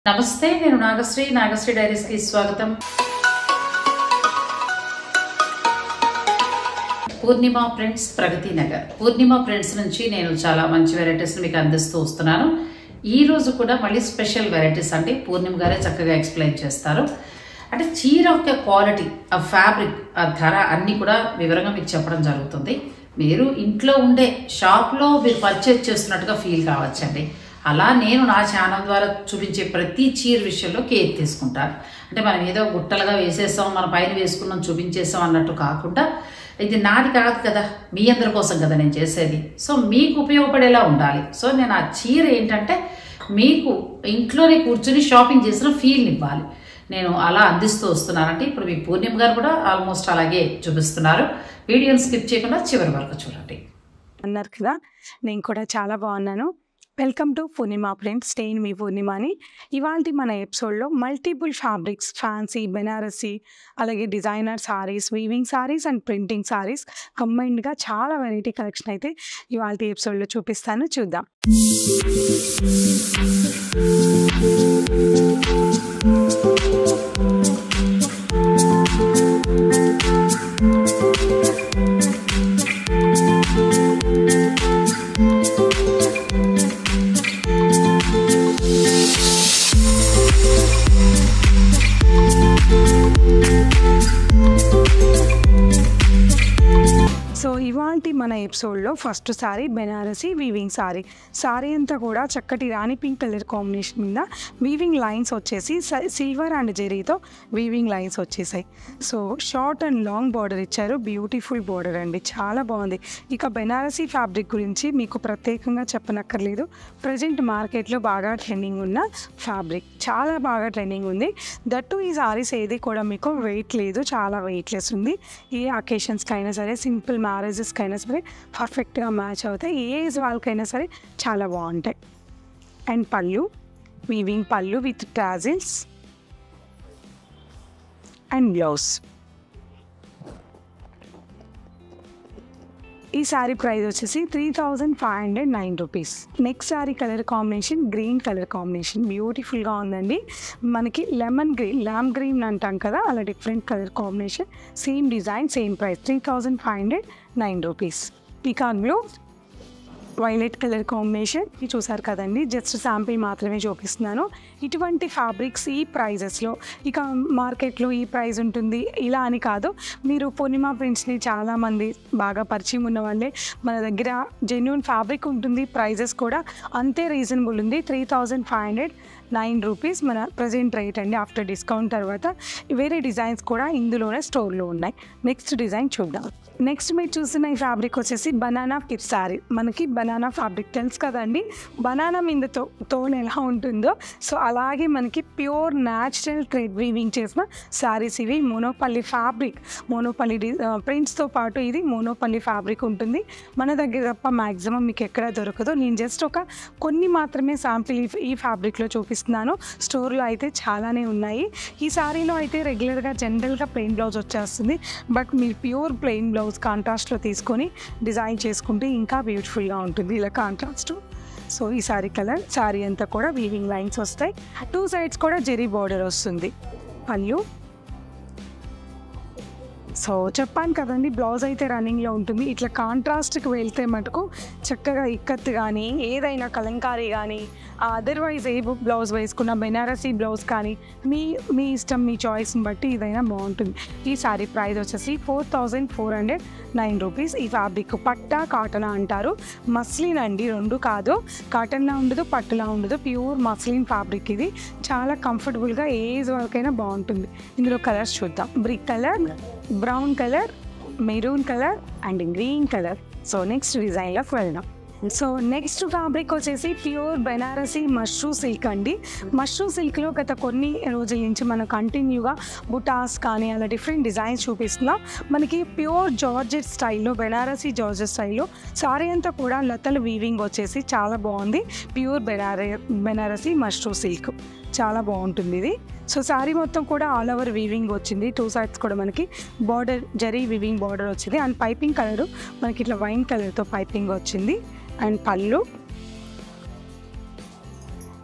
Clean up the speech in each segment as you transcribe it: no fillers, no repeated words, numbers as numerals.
నమస్తే నేను నాగశ్రీ డైరీస్ కి స్వాగతం. పూర్ణిమ ప్రింట్స్ ప్రగతి నగర్. పూర్ణిమ ప్రింట్స్ నుంచి నేను చాలా మంచి వెరైటీస్ మీకు అందిస్తూ వస్తున్నాను. ఈ రోజు కూడా మళ్ళీ స్పెషల్ వెరైటీస్ అండి. పూర్ణిమ గారే చక్కగా ఎక్స్ప్లెయిన్ చేస్తారు. అంటే చీర యొక్క క్వాలిటీ, ఆ ఫ్యాబ్రిక్, ఆ ధర అన్నీ కూడా వివరంగా మీకు చెప్పడం జరుగుతుంది. మీరు ఇంట్లో ఉండే షాప్లో మీరు పర్చేజ్ చేస్తున్నట్టుగా ఫీల్ కావచ్చండి. అలా నేను నా ఛానల్ ద్వారా చూపించే ప్రతి చీర విషయంలో కేర్ తీసుకుంటాను. అంటే మనం ఏదో గుట్టలుగా వేసేసాం, మన పైన వేసుకున్నాం, చూపించేసాం అన్నట్టు కాకుండా, ఇది నాది కాదు కదా, మీ అందరి కోసం కదా నేను చేసేది. సో మీకు ఉపయోగపడేలా ఉండాలి. సో నేను ఆ చీర ఏంటంటే మీకు ఇంట్లోనే కూర్చొని షాపింగ్ చేసిన ఫీల్ని ఇవ్వాలి. నేను అలా అందిస్తూ వస్తున్నానంటే ఇప్పుడు మీ పూర్ణిమ గారు కూడా ఆల్మోస్ట్ అలాగే చూపిస్తున్నారు. వీడియోని స్కిప్ చేయకుండా చివరి వరకు చూడండి. అన్నారు కదా, నేను కూడా చాలా బాగున్నాను. Welcome to Purnima prints. స్టేన్ మీ పూర్ణిమని. ఇవాళ మన ఎపిసోడ్లో మల్టిపుల్ ఫ్యాబ్రిక్స్, ఫ్యాన్సీ, బెనారసీ, అలాగే designer saris, weaving saris and printing saris కంబైన్డ్గా చాలా వెరైటీ కలెక్షన్ అయితే ఇవాళ ఎపిసోడ్లో చూపిస్తాను. చూద్దాం. సో ఇవాళ మన ఎపిసోడ్లో ఫస్ట్ సారీ బెనారసీ వీవింగ్ సారీ అంతా కూడా చక్కటి రాణి పింక్ కలర్ కాంబినేషన్ మీద వీవింగ్ లైన్స్ వచ్చేసి సిల్వర్ అండ్ జెరీతో వీవింగ్ లైన్స్ వచ్చేసాయి. So short and long border ఇచ్చారు. బ్యూటిఫుల్ బార్డర్ అండి, చాలా బాగుంది. ఇక బెనారసీ ఫ్యాబ్రిక్ గురించి మీకు ప్రత్యేకంగా చెప్పనక్కర్లేదు. ప్రజెంట్ మార్కెట్లో బాగా ట్రెండింగ్ ఉన్న ఫ్యాబ్రిక్, చాలా బాగా ట్రెండింగ్ ఉంది. దట్టు ఈ సారీస్ ఏది కూడా మీకు వెయిట్ లేదు, చాలా వెయిట్లెస్ ఉంది. ఏ అకేషన్స్కి అయినా సరే, సింపుల్ మ్యారేజెస్కి అయినా సరే పర్ఫెక్ట్గా మ్యాచ్ అవుతాయి. ఏ ఏజ్ వాళ్ళకైనా సరే చాలా బాగుంటాయి. అండ్ పళ్ళు, వీవింగ్ పళ్ళు విత్ టాజిల్స్ అండ్ బ్లౌజ్. ఈ శారీ ప్రైస్ వచ్చేసి 3509 rupees. Next sari colour combination green colour combination, బ్యూటిఫుల్గా ఉందండి. మనకి లెమన్ గ్రీన్, ల్యామ్ గ్రీన్ అంటాం కదా, అలా different colour combination, same design, same price 3509 rupees. Peacock blue, violet colour combination చూసారు కదండి. జస్ట్ శాంపిల్ మాత్రమే చూపిస్తున్నాను. ఇటువంటి ఫ్యాబ్రిక్స్ ఈ ప్రైజెస్లో, ఇక మార్కెట్లో ఈ ప్రైస్ ఉంటుంది ఇలా అని కాదు. మీరు పూర్ణిమ ప్రింట్స్ని చాలామంది బాగా పరిచయం ఉన్న వాళ్ళే, మన దగ్గర జెన్యూన్ ఫ్యాబ్రిక్ ఉంటుంది, ప్రైజెస్ కూడా అంతే రీజనబుల్ ఉంది. 3509 రూపీస్ మన ప్రజెంట్ రేట్ అండి. ఆఫ్టర్ డిస్కౌంట్ తర్వాత వేరే డిజైన్స్ కూడా ఇందులోనే స్టోర్లో ఉన్నాయి. నెక్స్ట్ డిజైన్ చూద్దాం. నెక్స్ట్ మీరు చూసిన ఈ ఫ్యాబ్రిక్ వచ్చేసి బనానా కిడ్ శారీ. మనకి బనానా ఫ్యాబ్రిక్ తెలుసు కదండి, బనానా మీద తోలు ఎలా ఉంటుందో సో అలాగే మనకి ప్యూర్ న్యాచురల్ థ్రెడ్ వీవింగ్ చేసిన శారీస్ ఇవి. మోనోపల్లి ఫ్యాబ్రిక్, మోనోపల్లి ప్రింట్స్తో పాటు ఇది మోనోపల్లి ఫ్యాబ్రిక్ ఉంటుంది. మన దగ్గర తప్ప మ్యాక్సిమం మీకు ఎక్కడ దొరకదు. నేను జస్ట్ కొన్ని మాత్రమే శాంపిల్ ఈ ఫ్యాబ్రిక్లో చూపిస్తున్నాను. స్టోర్లో అయితే చాలానే ఉన్నాయి. ఈ శారీలో అయితే రెగ్యులర్గా జనరల్గా ప్లెయిన్ బ్లౌజ్ వచ్చేస్తుంది. బట్ మీరు ప్యూర్ ప్లెయిన్ బ్లౌజ్ కాంట్రాస్ట్లో తీసుకొని డిజైన్ చేసుకుంటే ఇంకా బ్యూటిఫుల్గా ఉంటుంది ఇలా కాంట్రాస్ట్. సో ఈ శారీ కలర్, శారీ అంతా కూడా వీవింగ్ లైన్స్ వస్తాయి. 2 సైడ్స్ కూడా జెరీ బార్డర్ వస్తుంది. పళ్ళు, సో చెప్పాను కదండి, బ్లౌజ్ అయితే రన్నింగ్లో ఉంటుంది. ఇట్లా కాంట్రాస్ట్కి వెళ్తే మటుకు చక్కగా ఇక్కత్ కానీ, ఏదైనా కలంకారీ కానీ, అదర్వైజ్ ఏ బ్లౌజ్ వేసుకున్న బెనారసీ బ్లౌజ్ కానీ మీ ఇష్టం, మీ చాయిస్ని బట్టి ఇదైనా బాగుంటుంది. ఈ శారీ ప్రైస్ వచ్చేసి 4409 రూపీస్. ఈ ఫ్యాబ్రిక్ పట్టా కాటన్ అంటారు. మస్లిన్ అండి, రెండు కాదు, కాటన్లా ఉండదు, పట్టులా ఉండదు, ప్యూర్ మస్లిన్ ఫ్యాబ్రిక్ ఇది. చాలా కంఫర్టబుల్గా ఏజ్ వరకైనా బాగుంటుంది. ఇందులో కలర్స్ చూద్దాం. Brick colour, brown colour, maroon colour and green colour. So next డిజైన్లోకి వెళ్దాం. సో నెక్స్ట్ ఫ్యాబ్రిక్ వచ్చేసి ప్యూర్ బెనారసీ మష్రూ సిల్క్ అండి. మష్రూ సిల్క్లో గత కొన్ని రోజుల నుంచి మనం కంటిన్యూగా బుటాస్ కానీ అలా డిఫరెంట్ డిజైన్స్ చూపిస్తున్నాం. మనకి ప్యూర్ జార్జెట్ స్టైల్లో, బెనారసీ జార్జెట్ స్టైల్లో సారీ అంతా కూడా లతలు వీవింగ్ వచ్చేసి చాలా బాగుంది. ప్యూర్ బెనారసీ మష్రూ సిల్క్ చాలా బాగుంటుంది ఇది. సో శారీ మొత్తం కూడా ఆల్ ఓవర్ వీవింగ్ వచ్చింది. 2 సైడ్స్ కూడా మనకి బార్డర్, జరీ వీవింగ్ బార్డర్ వచ్చింది. అండ్ పైపింగ్ కలరు మనకి ఇట్లా వైన్ కలర్తో పైపింగ్ వచ్చింది. అండ్ పళ్ళు,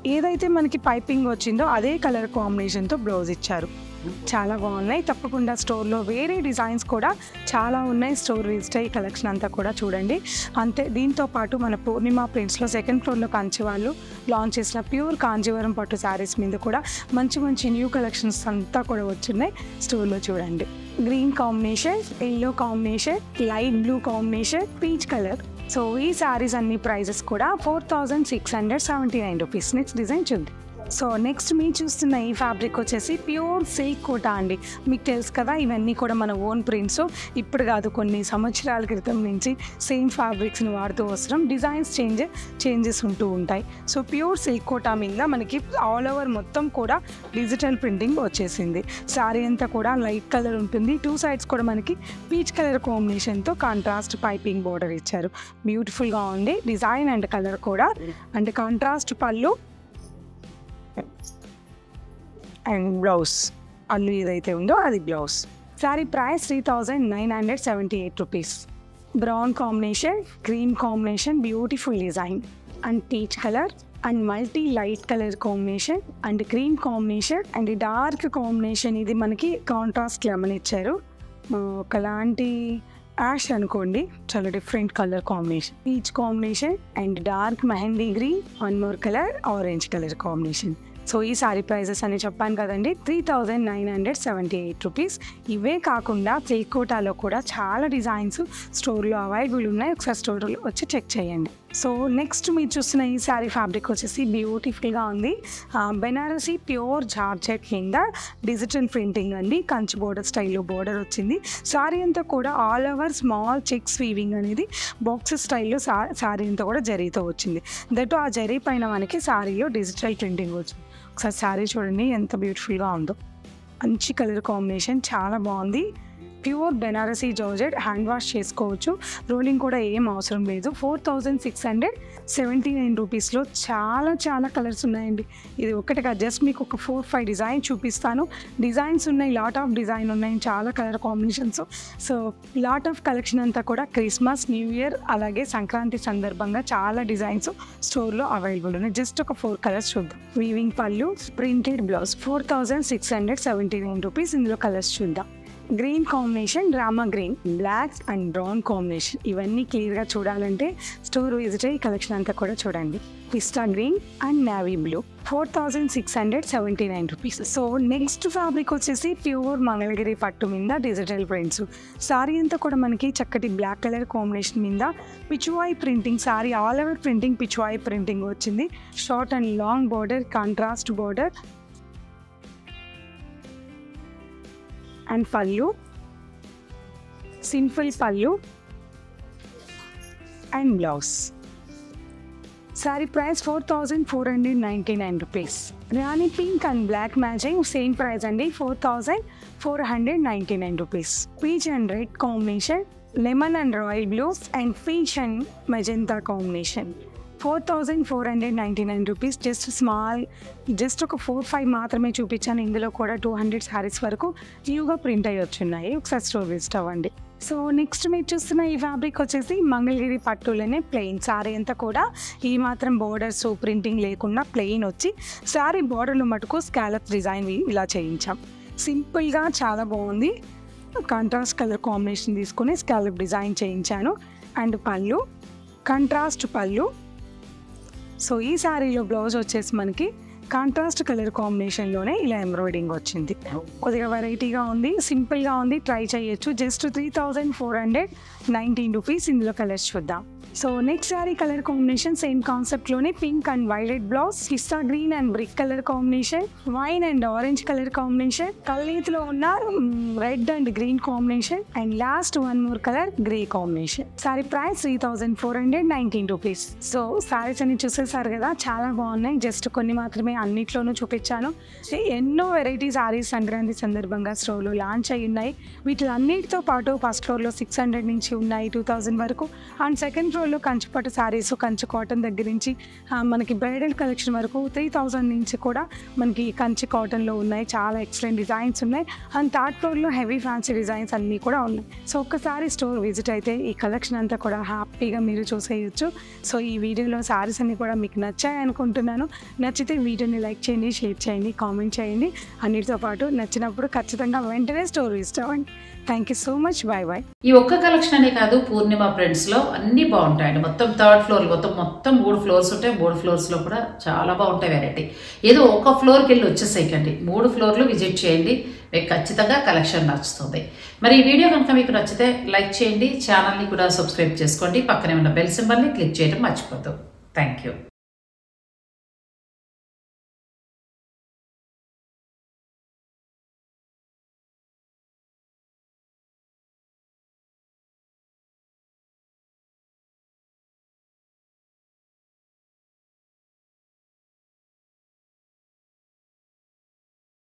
ఏదైతే మనకి పైపింగ్ వచ్చిందో అదే కలర్ కాంబినేషన్తో బ్లౌజ్ ఇచ్చారు. చాలా బాగున్నాయి. తప్పకుండా స్టోర్లో వేరే డిజైన్స్ కూడా చాలా ఉన్నాయి. స్టోర్ విజిట్ అయ్యి కలెక్షన్ అంతా కూడా చూడండి. అంతే, దీంతో పాటు మన పూర్ణిమ ప్రింట్స్లో సెకండ్ ఫ్లోర్లో కంచి వాళ్ళు లాంచ్ చేసిన ప్యూర్ కాంజీవరం పట్టు శారీస్ మీద కూడా మంచి మంచి న్యూ కలెక్షన్స్ అంతా కూడా వచ్చున్నాయి. స్టోర్లో చూడండి. Green combination, yellow combination, light blue combination, peach colour. So ఈ శారీస్ అన్ని ప్రైజెస్ కూడా 4679 రూపీస్. నెక్స్ట్ డిజైన్ చూద్దాం. సో నెక్స్ట్ మీరు చూస్తున్న ఈ ఫ్యాబ్రిక్ వచ్చేసి ప్యూర్ సిల్క్ కోటా అండి. మీకు తెలుసు కదా, ఇవన్నీ కూడా మన ఓన్ ప్రింట్స్. ఇప్పుడు కాదు, కొన్ని సంవత్సరాల క్రితం నుంచి సేమ్ ఫ్యాబ్రిక్స్ని వాడుతూ వస్తున్నాం. డిజైన్స్ చేంజెస్ ఉంటూ ఉంటాయి. సో ప్యూర్ సిల్క్ కోటా మీద మనకి ఆల్ ఓవర్ మొత్తం కూడా డిజిటల్ ప్రింటింగ్ వచ్చేసింది. శారీ అంతా కూడా లైట్ కలర్ ఉంటుంది. 2 సైడ్స్ కూడా మనకి పీచ్ కలర్ కాంబినేషన్తో కాంట్రాస్ట్ పైపింగ్ బోర్డర్ ఇచ్చారు. బ్యూటిఫుల్గా ఉంది డిజైన్ అండ్ కలర్ కూడా. And contrast pallu and blouse, అల్లు ఏదైతే ఉందో అది blouse. Sari price 3978 rupees. Brown combination, green combination, beautiful design and peach colour and multi light colour combination and green combination and dark combination. ఇది మనకి కాంట్రాస్ట్ లెమన్ ఇచ్చారు, ఒకలాంటి ash అనుకోండి, చాలా different colour combination. Peach combination and dark mehndi green, one more colour orange colour combination. So ఈ sari prices అని చెప్పాను కదండి, 3978 రూపీస్. ఇవే కాకుండా సిల్క్ కోటాలో కూడా చాలా డిజైన్స్ స్టోర్లో అవైలబుల్ ఉన్నాయి. ఒకసారి స్టోర్లో వచ్చి చెక్ చేయండి. సో నెక్స్ట్ మీరు చూస్తున్న ఈ శారీ ఫ్యాబ్రిక్ వచ్చేసి బ్యూటిఫుల్గా ఉంది. బెనారసీ ప్యూర్ జార్జెట్ కింద డిజిటల్ ప్రింటింగ్ అండి. కంచి బోర్డర్ స్టైల్లో బోర్డర్ వచ్చింది. శారీ అంతా కూడా all over small checks weaving అనేది బాక్సెస్ స్టైల్లో శారీ అంతా కూడా జరీతో వచ్చింది. దట్ ఆ జరీ పైన మనకి శారీలో డిజిటల్ ప్రింటింగ్ వచ్చింది. ఒకసారి శారీ చూడండి ఎంత బ్యూటిఫుల్గా ఉందో. మంచి కలర్ కాంబినేషన్, చాలా బాగుంది. Pure Banarasi georgette, hand wash చేసుకోవచ్చు. రోలింగ్ కూడా ఏం అవసరం లేదు. 4679 రూపీస్లో చాలా కలర్స్ ఉన్నాయండి. ఇది ఒకటి కాదు, జస్ట్ మీకు ఒక 4-5 డిజైన్ చూపిస్తాను. డిజైన్స్ ఉన్నాయి, లాట్ ఆఫ్ డిజైన్ ఉన్నాయి, చాలా colour combinations. So lot of collection అంతా కూడా క్రిస్మస్, న్యూ ఇయర్ అలాగే సంక్రాంతి సందర్భంగా చాలా డిజైన్స్ స్టోర్లో అవైలబుల్ ఉన్నాయి. జస్ట్ ఒక 4 కలర్స్ చూద్దాం. Weaving pallu, printed blouse, 4679 rupees. ఇందులో కలర్స్ చూద్దాం. Green combination, Rama green, black and brown combination. ఇవన్నీ క్లియర్గా చూడాలంటే స్టోర్ విజిట్ అయ్యి కలెక్షన్ అంతా కూడా చూడండి. Pista green and navy blue, 4679 rupees. So next fabric వచ్చేసి ప్యూర్ మంగళగిరి పట్టు మీద డిజిటల్ ప్రింట్స్. సారీ అంతా కూడా మనకి చక్కటి బ్లాక్ కలర్ కాంబినేషన్ మీద pichwai printing. Sari all over printing, pichwai printing వచ్చింది. Short and long border, contrast border and pallu, simple pallu and blouse. Sari price 4499 rupees. Rani pink and black matching, same price అండి, 4499 rupees. Peach and red combination, lemon and royal blue and peach and magenta combination, 4499 rupees. Just ఒక 4-5 మాత్రమే చూపించాను. ఇందులో కూడా 200 శారీస్ వరకు న్యూగా print అయ్యి వచ్చున్నాయి. ఒకసారి స్టోర్ విజిట్ అవ్వండి. సో నెక్స్ట్ మీరు చూస్తున్న ఈ ఫ్యాబ్రిక్ వచ్చేసి మంగళగిరి పట్టులోనే ప్లెయిన్. శారీ అంతా కూడా ఈ మాత్రం బోర్డర్స్ ప్రింటింగ్ లేకుండా ప్లెయిన్ వచ్చి శారీ బోర్డర్లో మటుకు స్కాలప్ డిజైన్ ఇలా చేయించాం. సింపుల్గా చాలా బాగుంది. కాంట్రాస్ట్ కలర్ కాంబినేషన్ తీసుకుని స్కాలప్ డిజైన్ చేయించాను. And pallu, contrast pallu. So ఈ శారీలో బ్లౌజ్ వచ్చేసి మనకి కాంట్రాస్ట్ కలర్ కాంబినేషన్లోనే ఇలా ఎంబ్రాయిడింగ్ వచ్చింది. కొద్దిగా వెరైటీగా ఉంది, సింపుల్గా ఉంది, ట్రై చేయొచ్చు. Just 3419 rupees. ఇందులో కలర్స్ చూద్దాం. So next sari colour combination same కాన్సెప్ట్లోనే pink and violet blouse, pista green and brick colour combination, wine and orange colour combination, కల్నేతిలో ఉన్న red and green combination and last one more colour grey combination. Sari price 3419 rupees. So saris అన్ని చూసేసారు కదా, చాలా బాగున్నాయి. Just కొన్ని మాత్రమే అన్నిట్లోనూ చూపించాను. ఎన్నో వెరైటీ శారీస్ సంక్రాంతి సందర్భంగా స్టోర్లో లాంచ్ అయ్యి ఉన్నాయి. వీటిలన్నిటితో పాటు ఫస్ట్ ఫ్లోర్లో 600 నుంచి ఉన్నాయి 2000 వరకు. అండ్ సెకండ్ ఫ్లోర్ ఫ్లోర్లో కంచిపట్టు శారీస్, కంచి కాటన్ దగ్గర నుంచి మనకి బ్రైడల్ కలెక్షన్ వరకు 3000 నుంచి కూడా మనకి కంచి కాటన్లో ఉన్నాయి. చాలా ఎక్సలెంట్ డిజైన్స్ ఉన్నాయి. అండ్ థర్డ్ ఫ్లోర్లో హెవీ ఫ్యాన్సీ డిజైన్స్ అన్నీ కూడా ఉన్నాయి. సో ఒక్కసారి స్టోర్ విజిట్ అయితే ఈ కలెక్షన్ అంతా కూడా హ్యాపీగా మీరు చూసేయచ్చు. సో ఈ వీడియోలో శారీస్ అన్నీ కూడా మీకు నచ్చాయి అనుకుంటున్నాను. నచ్చితే వీడియోని లైక్ చేయండి, షేర్ చేయండి, కామెంట్ చేయండి. అన్నిటితో పాటు నచ్చినప్పుడు ఖచ్చితంగా వెంటనే స్టోర్ విజిట్ అవ్వండి. Thank you so much. Bye bye. ఈ ఒక్క కలెక్షన్ అనే కాదు, పూర్ణిమ ప్రింట్స్ లో అన్ని బాగుంటాయండి. మొత్తం థర్డ్ ఫ్లోర్ మొత్తం 3 ఫ్లోర్స్ ఉంటాయి. 3 ఫ్లోర్స్ లో కూడా చాలా బాగుంటాయి వెరైటీ. ఏదో ఒక ఫ్లోర్కి వెళ్ళి వచ్చేసేయకండి, 3 ఫ్లోర్లు విజిట్ చేయండి. మీకు ఖచ్చితంగా కలెక్షన్ నచ్చుతుంది. మరి ఈ వీడియో కనుక మీకు నచ్చితే లైక్ చేయండి, ఛానల్ని కూడా సబ్స్క్రైబ్ చేసుకోండి. పక్కనే ఉన్న బెల్ సింబల్ని క్లిక్ చేయడం మర్చిపోద్దు. Thank you.